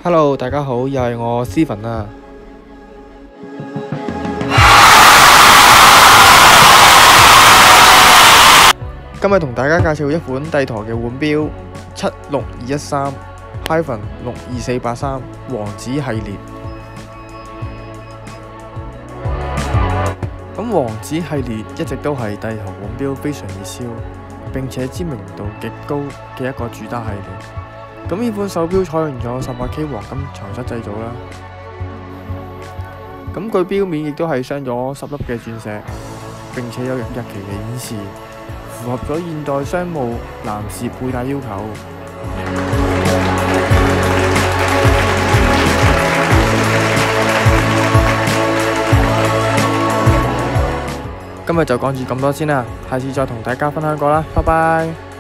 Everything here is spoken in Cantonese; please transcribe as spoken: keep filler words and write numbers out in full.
Hello，大家好，又係我 Steven 啊。今日同大家介紹一款帝舵嘅腕錶七六二一三 六二四八三王子系列。咁王子系列一直都係帝舵腕錶非常熱銷，並且知名度極高嘅一個主打系列。咁呢款手錶採用咗十八 K 黃金材質製造啦。咁佢錶面亦都係鑲咗十粒嘅鑽石，並且有日期嘅顯示，符合咗現代商務男士佩戴要求。今日就講住咁多先啦，下次再同大家分享過啦，拜拜。